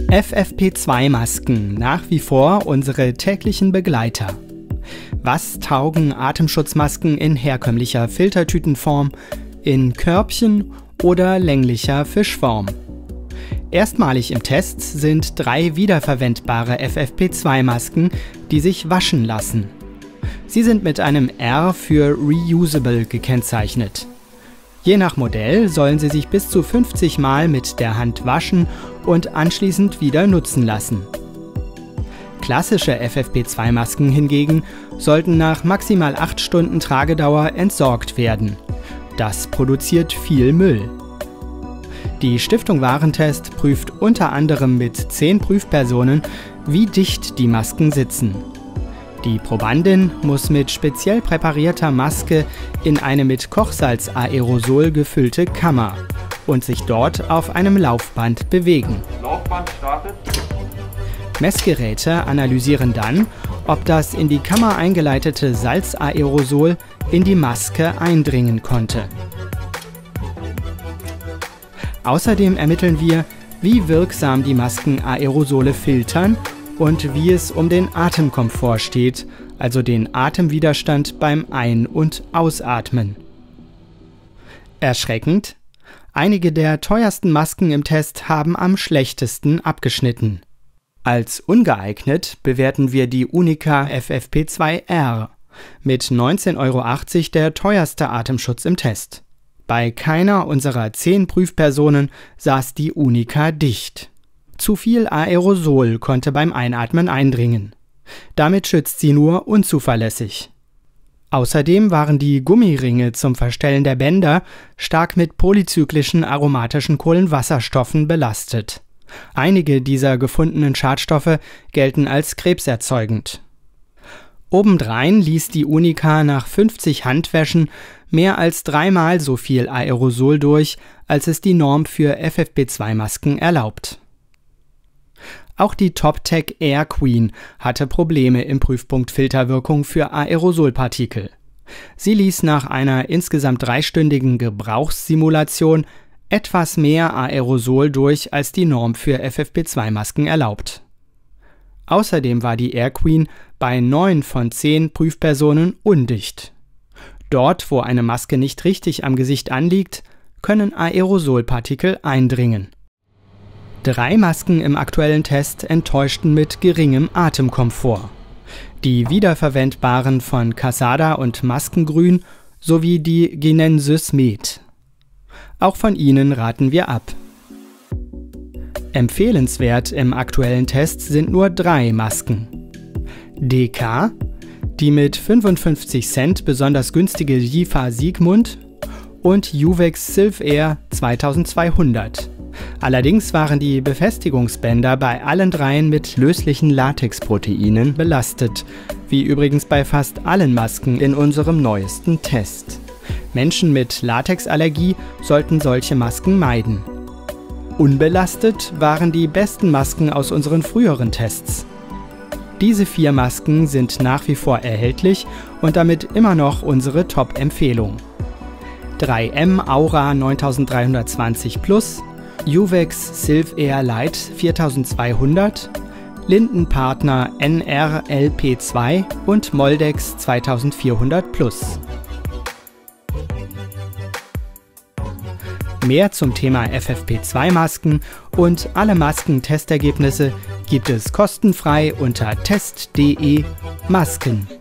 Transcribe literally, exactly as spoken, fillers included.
F F P zwei Masken, nach wie vor unsere täglichen Begleiter. Was taugen Atemschutzmasken in herkömmlicher Filtertütenform, in Körbchen oder länglicher Fischform? Erstmalig im Test sind drei wiederverwendbare F F P zwei Masken, die sich waschen lassen. Sie sind mit einem R für Reusable gekennzeichnet. Je nach Modell sollen sie sich bis zu fünfzig Mal mit der Hand waschen und anschließend wieder nutzen lassen. Klassische F F P zwei Masken hingegen sollten nach maximal acht Stunden Tragedauer entsorgt werden. Das produziert viel Müll. Die Stiftung Warentest prüft unter anderem mit zehn Prüfpersonen, wie dicht die Masken sitzen. Die Probandin muss mit speziell präparierter Maske in eine mit Kochsalz-Aerosol gefüllte Kammer und sich dort auf einem Laufband bewegen. Laufband startet. Messgeräte analysieren dann, ob das in die Kammer eingeleitete Salzaerosol in die Maske eindringen konnte. Außerdem ermitteln wir, wie wirksam die Masken Aerosole filtern und wie es um den Atemkomfort steht, also den Atemwiderstand beim Ein- und Ausatmen. Erschreckend: Einige der teuersten Masken im Test haben am schlechtesten abgeschnitten. Als ungeeignet bewerten wir die Unica F F P zwei R, mit neunzehn Euro achtzig der teuerste Atemschutz im Test. Bei keiner unserer zehn Prüfpersonen saß die Unica dicht. Zu viel Aerosol konnte beim Einatmen eindringen. Damit schützt sie nur unzuverlässig. Außerdem waren die Gummiringe zum Verstellen der Bänder stark mit polyzyklischen aromatischen Kohlenwasserstoffen belastet. Einige dieser gefundenen Schadstoffe gelten als krebserzeugend. Obendrein ließ die Unica nach fünfzig Handwäschen mehr als dreimal so viel Aerosol durch, als es die Norm für F F P zwei Masken erlaubt. Auch die Toptec Air Queen hatte Probleme im Prüfpunkt Filterwirkung für Aerosolpartikel. Sie ließ nach einer insgesamt dreistündigen Gebrauchssimulation etwas mehr Aerosol durch, als die Norm für F F P zwei Masken erlaubt. Außerdem war die Air Queen bei neun von zehn Prüfpersonen undicht. Dort, wo eine Maske nicht richtig am Gesicht anliegt, können Aerosolpartikel eindringen. Drei Masken im aktuellen Test enttäuschten mit geringem Atemkomfort. Die wiederverwendbaren von Casada und Maskengrün sowie die Ginensys Med. Auch von ihnen raten wir ab. Empfehlenswert im aktuellen Test sind nur drei Masken. D K, die mit fünfundfünfzig Cent besonders günstige Jifa Sigmund und Uvex Silvair zweitausendzweihundert. Allerdings waren die Befestigungsbänder bei allen dreien mit löslichen Latexproteinen belastet, wie übrigens bei fast allen Masken in unserem neuesten Test. Menschen mit Latexallergie sollten solche Masken meiden. Unbelastet waren die besten Masken aus unseren früheren Tests. Diese vier Masken sind nach wie vor erhältlich und damit immer noch unsere Top-Empfehlung. drei M Aura neuntausenddreihundertzwanzig Plus, Uvex Silvair Lite viertausendzweihundert, Lindenpartner N R L P zwei und Moldex zweitausendvierhundert Plus. Mehr zum Thema F F P zwei Masken und alle Masken-Testergebnisse gibt es kostenfrei unter test punkt de Masken.